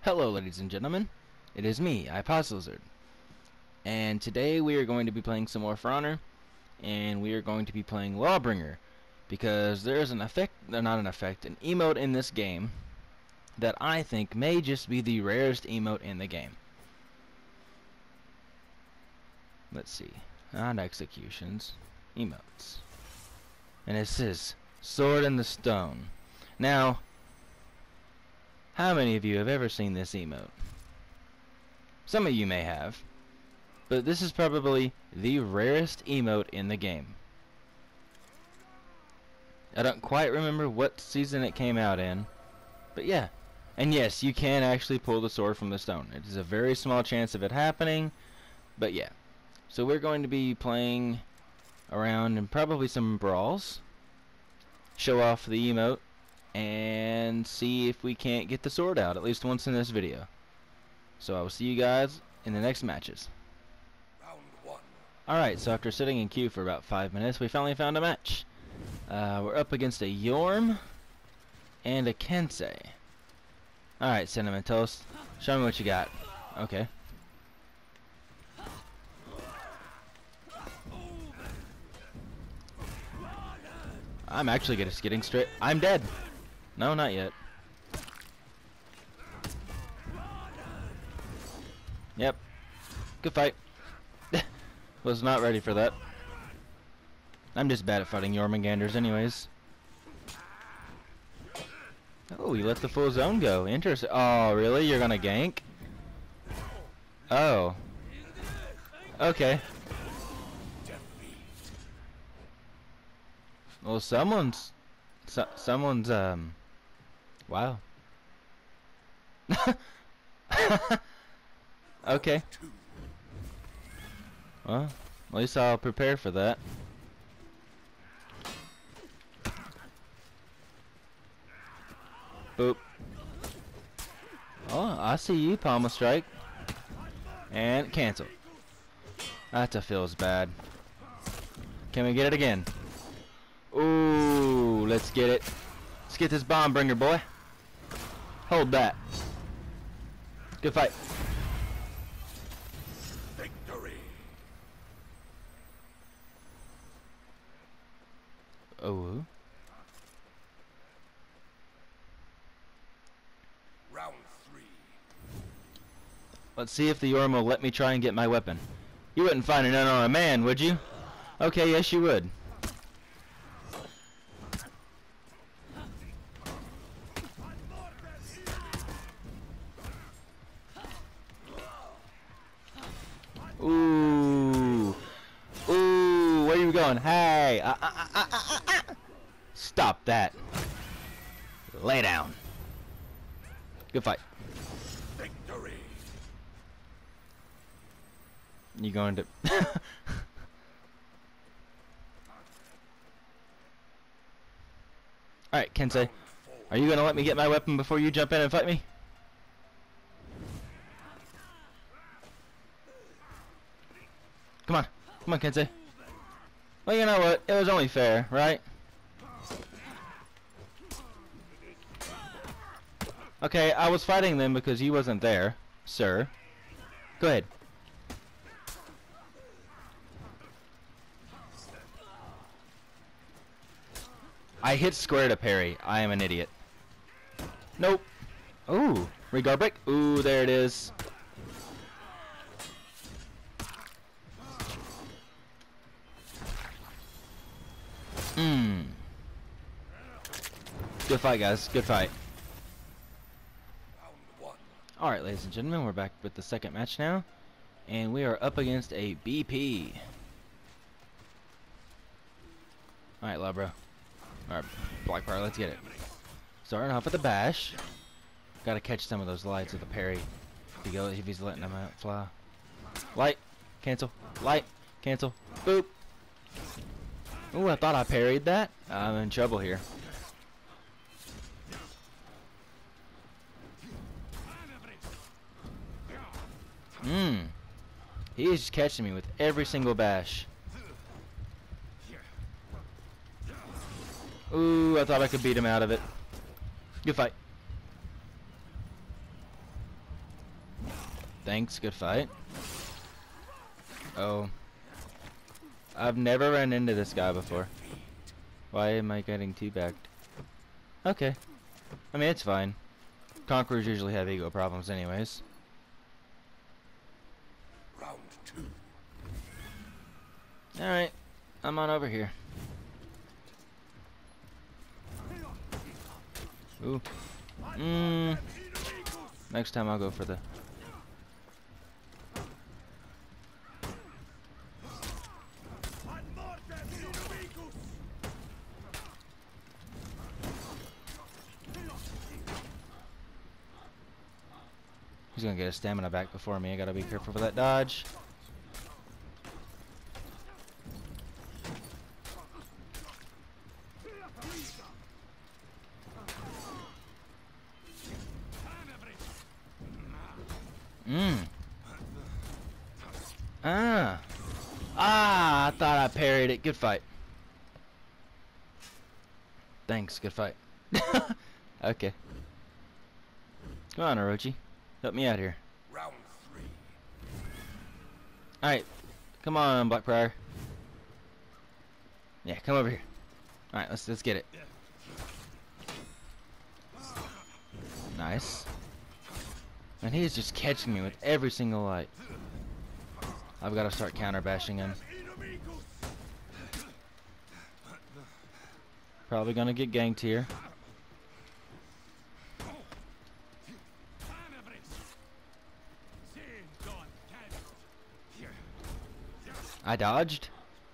Hello ladies and gentlemen, it is me, iPodsLizard, and today we are going to be playing some more For Honor, and we are going to be playing Lawbringer, because there is an effect, not an effect, an emote in this game that I think may just be the rarest emote in the game. Let's see, not executions, emotes, and it says Sword in the Stone. Now, how many of you have ever seen this emote? Some of you may have, but this is probably the rarest emote in the game. I don't quite remember what season it came out in, but yeah. And yes, you can actually pull the sword from the stone. It is a very small chance of it happening, but yeah. So we're going to be playing around in probably some brawls, show off the emote, and see if we can't get the sword out at least once in this video. So I will see you guys in the next matches. Round one. Alright, so after sitting in queue for about 5 minutes, we finally found a match. We're up against a Yorm and a Kensei. Alright, Cinnamon Toast, show me what you got. Okay. I'm actually just getting straight. I'm dead. No, not yet. Yep. Good fight. Was not ready for that. I'm just bad at fighting Jormungandrs anyways. Oh, you let the full zone go. Interesting. Oh, really? You're gonna gank? Oh. Okay. Well, someone's wow. Okay. Well, at least I'll prepare for that. Boop. Oh, I see you, Palma Strike. And cancel. That feels bad. Can we get it again? Ooh, let's get it. Let's get this bomb bringer, boy. Hold that. Good fight. Victory. Oh. Round three. Let's see if the Yorm will let me try and get my weapon. You wouldn't find it on a man, would you? Okay, yes you would. Ooh. Ooh, where are you going? Hey! Stop that. Lay down. Good fight. Victory. You going to... Alright, Kensei. Are you going to let me get my weapon before you jump in and fight me? Come on. Come on, Kensei. Well, you know what? It was only fair, right? Okay, I was fighting them because he wasn't there, sir. Go ahead. I hit square to parry. I am an idiot. Nope. Ooh. Regard break. Ooh, there it is. Good fight, guys. Good fight. Round one. Alright, ladies and gentlemen, we're back with the second match now. And we are up against a BP. Alright, Labro. Alright, Blackbriar, let's get it. Starting off with the bash. Gotta catch some of those lights with the parry. If he's letting them out fly. Light. Cancel. Light. Cancel. Boop. Ooh, I thought I parried that. I'm in trouble here. He is just catching me with every single bash. Ooh, I thought I could beat him out of it. Good fight. Thanks, good fight. Oh. I've never run into this guy before. Why am I getting teabagged? Okay. I mean, it's fine. Conquerors usually have ego problems anyways. Round 2. Alright. I'm on over here. Ooh. Next time I'll go for the... He's gonna get his stamina back before me. I gotta be careful for that dodge. I thought I parried it. Good fight. Thanks, good fight. Okay. Come on, Orochi. Help me out here. Round 3. Alright. Come on, Blackbriar. Yeah, come over here. Alright, let's get it. Nice. And he is just catching me with every single light. I've got to start counter bashing him. Probably gonna get ganked here. I dodged.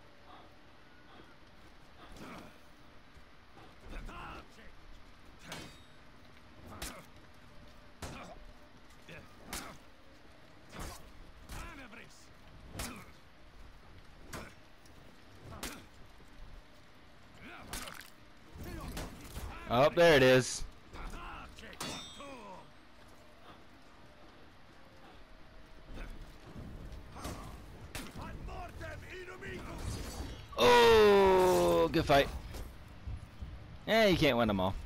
Oh, there it is. Oh, good fight. Eh, you can't win them all.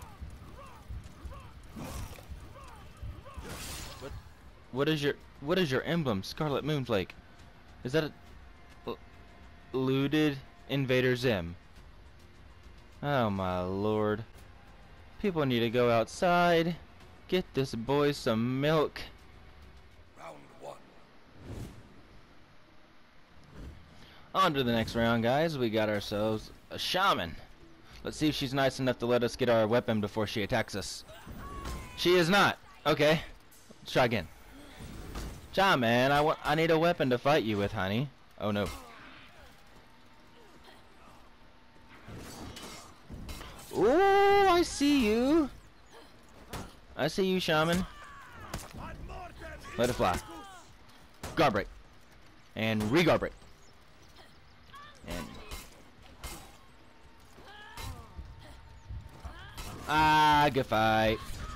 What is your emblem? Scarlet Moonflake. Is that a looted Invader Zim? Oh my lord. People need to go outside. Get this boy some milk. Round 1. On to the next round, guys. We got ourselves a shaman. Let's see if she's nice enough to let us get our weapon before she attacks us. She is not. Okay. Let's try again. Shaman, I need a weapon to fight you with, honey. Oh no. Ooh, I see you. I see you, shaman. Let it fly. Guard break. And re-guard break. And... ah, good fight.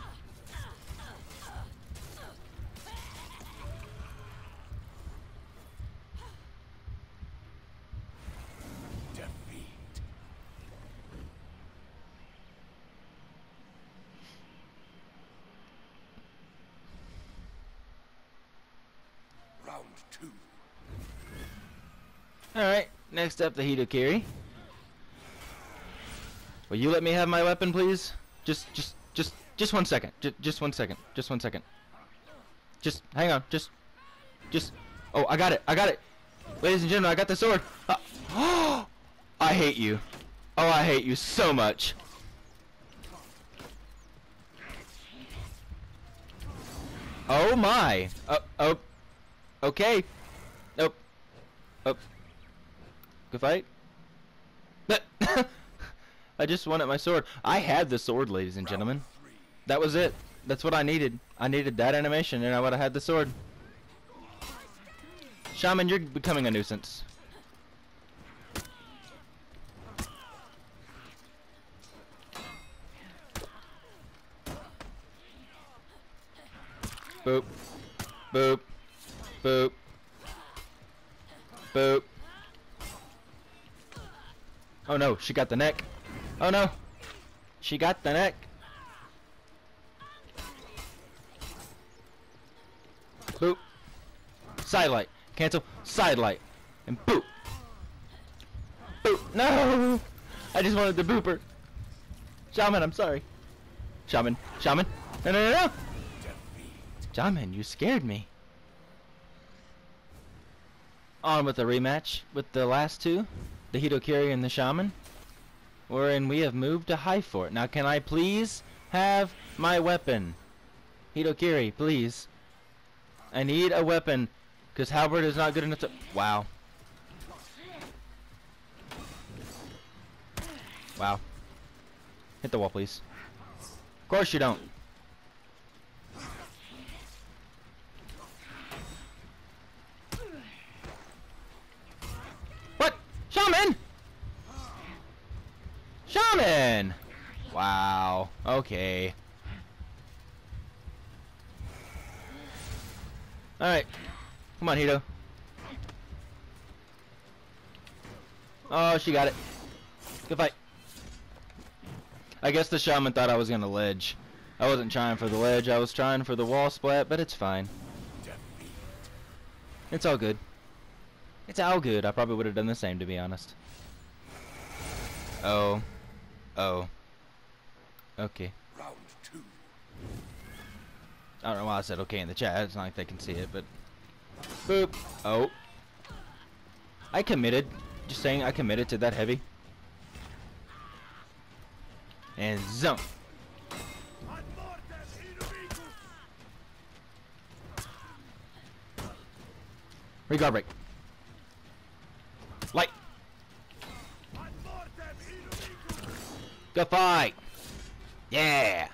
Round 2. Alright, next up the Hitokiri. Will you let me have my weapon, please? Just 1 second. Just 1 second. Just 1 second. Just, hang on. Just. Oh, I got it. Ladies and gentlemen, I got the sword. I hate you. Oh, I hate you so much. Oh my. Oh. Okay. Nope. Oh. Good fight. I just wanted my sword. I had the sword, ladies and gentlemen. That was it. That's what I needed. I needed that animation, and I would have had the sword. Shaman, you're becoming a nuisance. Boop. Boop. Boop. Boop. Oh no, she got the neck. Oh no. She got the neck. Boop. Sidelight. Cancel. Sidelight. And boop. Boop. No! I just wanted the booper. Shaman, I'm sorry. Shaman. Shaman. No, no, no, no! Shaman, you scared me. On with the rematch with the last two. The Hitokiri and the Shaman. Wherein we have moved to High Fort. Now can I please have my weapon? Hitokiri, please. I need a weapon. Because Halberd is not good enough to... Wow. Wow. Hit the wall, please. Of course you don't. What? Shaman! Shaman! Wow. Okay. Alright. Come on, Hito. Oh, she got it. Good fight. I guess the Shaman thought I was gonna ledge. I wasn't trying for the ledge, I was trying for the wall splat, but it's fine. It's all good. It's all good. I probably would have done the same, to be honest. Oh. Oh. Okay. Round 2. I don't know why I said okay in the chat. It's not like they can see it, but... Boop. Oh. I committed. Just saying, I committed to that heavy. And zone. Regard break. Light. Good fight. Yeah.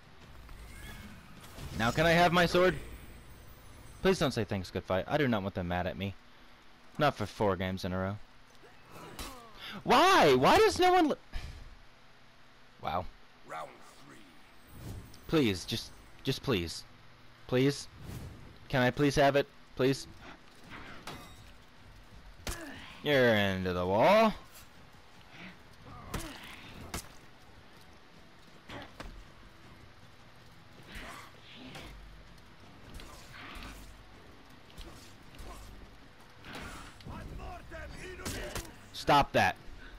Now can I have my sword? Please don't say thanks, good fight. I do not want them mad at me. Not for 4 games in a row. Why? Why does no one... Wow. Round 3. Please, just please. Please? Can I please have it? Please? You're into the wall. Stop that.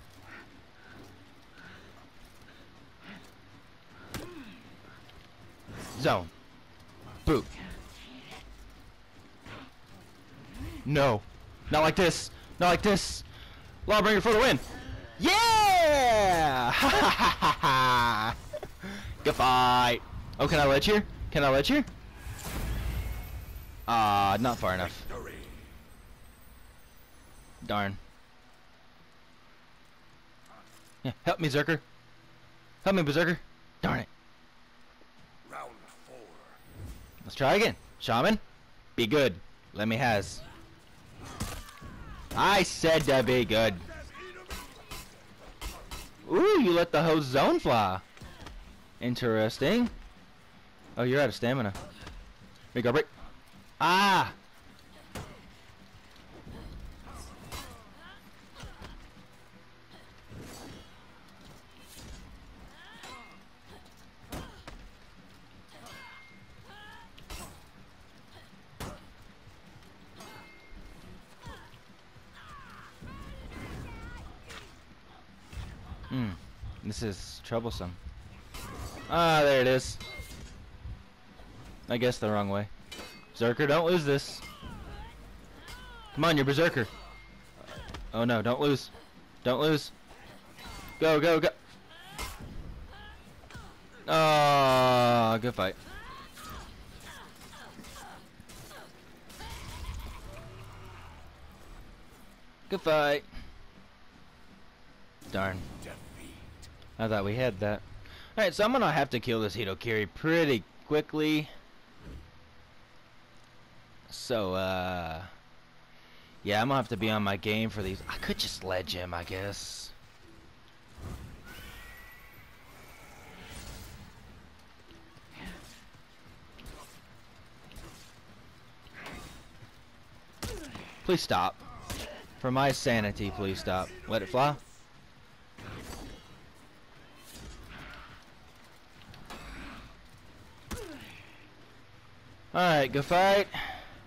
Zone. Boot. No. Not like this. Not like this. Lawbringer for the win. Yeah! Ha ha ha ha! Good fight. Oh, can I ledge here? Can I ledge here? Not far enough. Victory. Darn. Yeah, help me, Zerker. Help me, Berserker. Darn it. Round 4. Let's try again. Shaman, be good. Let me has. I said to be good. Ooh, you let the host zone fly. Interesting. Oh, you're out of stamina. Big break. Ah! This is troublesome. Ah, there it is. I guess the wrong way. Berserker, don't lose this. Come on, you're Berserker. Oh no, don't lose. Don't lose. Go, go, go. Ah, good fight. Good fight. Darn. I thought we had that. Alright, so I'm gonna have to kill this Hitokiri pretty quickly. So, yeah, I'm gonna have to be on my game for these. I could just ledge him, I guess. Please stop. For my sanity, please stop. Let it fly. Alright, good fight.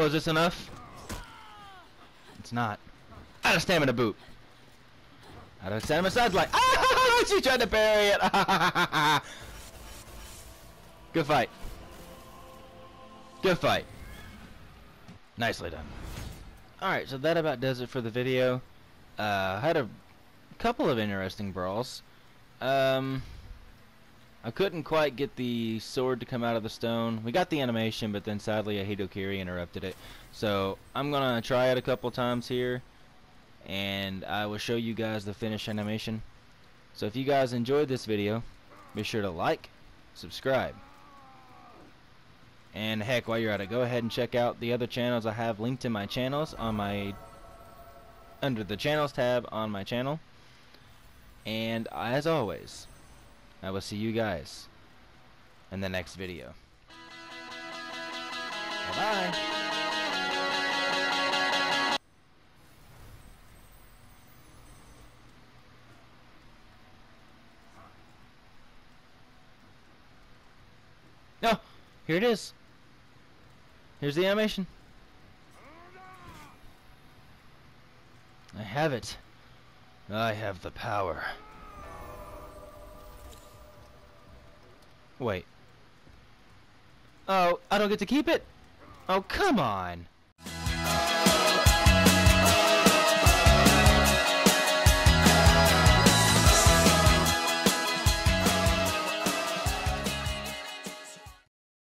is this enough? It's not. Out of stamina boot. Out of stamina sidelight. Ah! She tried to parry it. Good fight. Good fight. Nicely done. Alright, so that about does it for the video. Had a couple of interesting brawls. I couldn't quite get the sword to come out of the stone. We got the animation, but then sadly a Hitokiri interrupted it. So I'm gonna try it a couple times here, and I will show you guys the finished animation. So if you guys enjoyed this video, be sure to like, subscribe, and heck, while you're at it, go ahead and check out the other channels I have linked in my channels on my under the channels tab on my channel. And as always, I will see you guys in the next video. Bye-bye. No, here it is. Here's the animation. I have it. I have the power. Wait. Oh, I don't get to keep it? Oh, come on.